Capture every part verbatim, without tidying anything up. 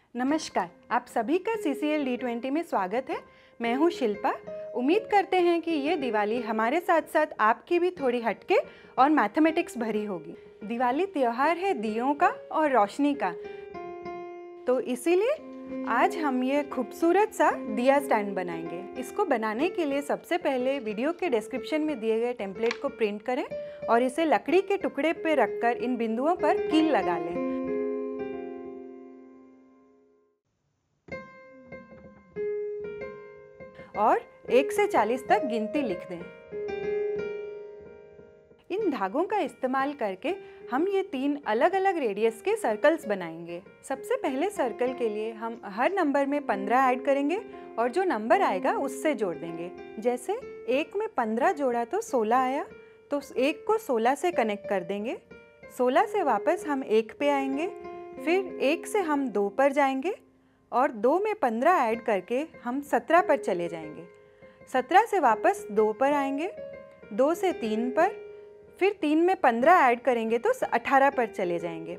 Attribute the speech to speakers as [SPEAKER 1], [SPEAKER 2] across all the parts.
[SPEAKER 1] नमस्कार, आप सभी का C C L D twenty में स्वागत है। मैं हूं शिल्पा। उम्मीद करते हैं कि ये दिवाली हमारे साथ साथ आपकी भी थोड़ी हटके और मैथमेटिक्स भरी होगी। दिवाली त्योहार है दियों का और रोशनी का, तो इसीलिए आज हम ये खूबसूरत सा दिया स्टैंड बनाएंगे। इसको बनाने के लिए सबसे पहले वीडियो के डिस्क्रिप्शन में दिए गए टेम्पलेट को प्रिंट करें और इसे लकड़ी के टुकड़े पे रखकर इन बिंदुओं पर कील लगा लें। और एक से चालीस तक गिनती लिख दें। इन धागों का इस्तेमाल करके हम ये तीन अलग अलग रेडियस के सर्कल्स बनाएंगे। सबसे पहले सर्कल के लिए हम हर नंबर में पंद्रह ऐड करेंगे और जो नंबर आएगा उससे जोड़ देंगे। जैसे एक में पंद्रह जोड़ा तो सोलह आया, तो एक को सोलह से कनेक्ट कर देंगे। सोलह से वापस हम एक पे आएंगे, फिर एक से हम दो पर जाएंगे और दो में पंद्रह ऐड करके हम सत्रह पर चले जाएंगे। सत्रह से वापस दो पर आएंगे, दो से तीन पर, फिर तीन में पंद्रह ऐड करेंगे तो अठारह पर चले जाएंगे।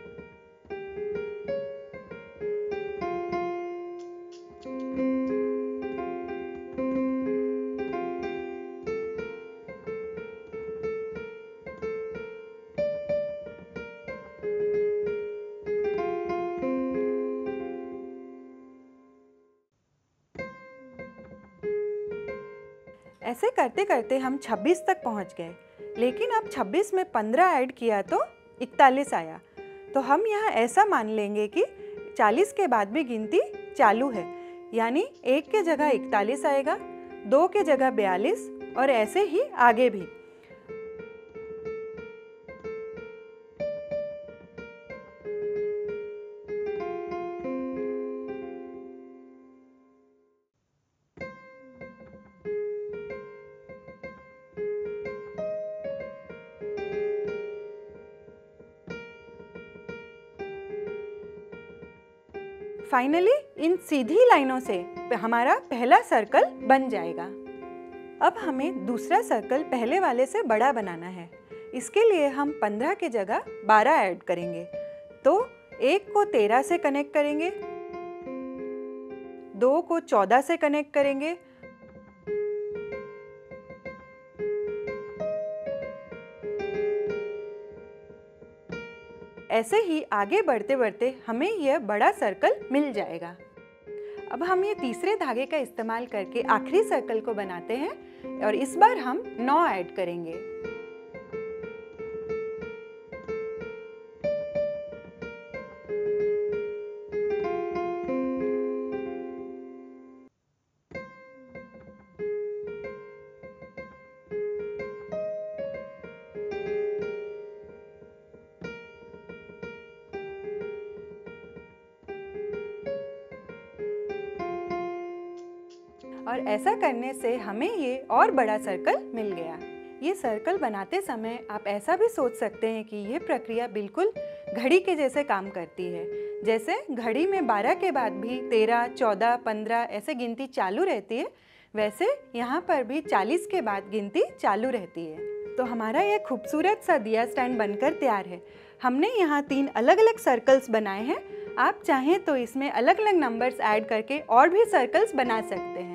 [SPEAKER 1] ऐसे करते करते हम छब्बीस तक पहुंच गए, लेकिन अब छब्बीस में पंद्रह ऐड किया तो इकतालीस आया। तो हम यहाँ ऐसा मान लेंगे कि चालीस के बाद भी गिनती चालू है, यानी एक के जगह इकतालीस आएगा, दो के जगह बयालीस और ऐसे ही आगे भी। फाइनली इन सीधी लाइनों से हमारा पहला सर्कल बन जाएगा। अब हमें दूसरा सर्कल पहले वाले से बड़ा बनाना है। इसके लिए हम पंद्रह के जगह बारह ऐड करेंगे। तो एक को तेरह से कनेक्ट करेंगे, दो को चौदह से कनेक्ट करेंगे, ऐसे ही आगे बढ़ते बढ़ते हमें यह बड़ा सर्कल मिल जाएगा। अब हम ये तीसरे धागे का इस्तेमाल करके आखिरी सर्कल को बनाते हैं और इस बार हम नौ ऐड करेंगे। और ऐसा करने से हमें ये और बड़ा सर्कल मिल गया। ये सर्कल बनाते समय आप ऐसा भी सोच सकते हैं कि ये प्रक्रिया बिल्कुल घड़ी के जैसे काम करती है। जैसे घड़ी में बारह के बाद भी तेरह, चौदह, पंद्रह ऐसे गिनती चालू रहती है, वैसे यहाँ पर भी चालीस के बाद गिनती चालू रहती है। तो हमारा ये खूबसूरत सा दिया स्टैंड बनकर तैयार है। हमने यहाँ तीन अलग अलग सर्कल्स बनाए हैं। आप चाहें तो इसमें अलग अलग नंबर्स ऐड करके और भी सर्कल्स बना सकते हैं।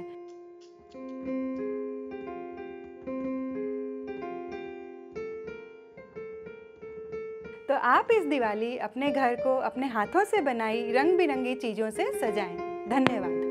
[SPEAKER 1] तो आप इस दिवाली अपने घर को अपने हाथों से बनाई रंग बिरंगी चीज़ों से सजाएं। धन्यवाद।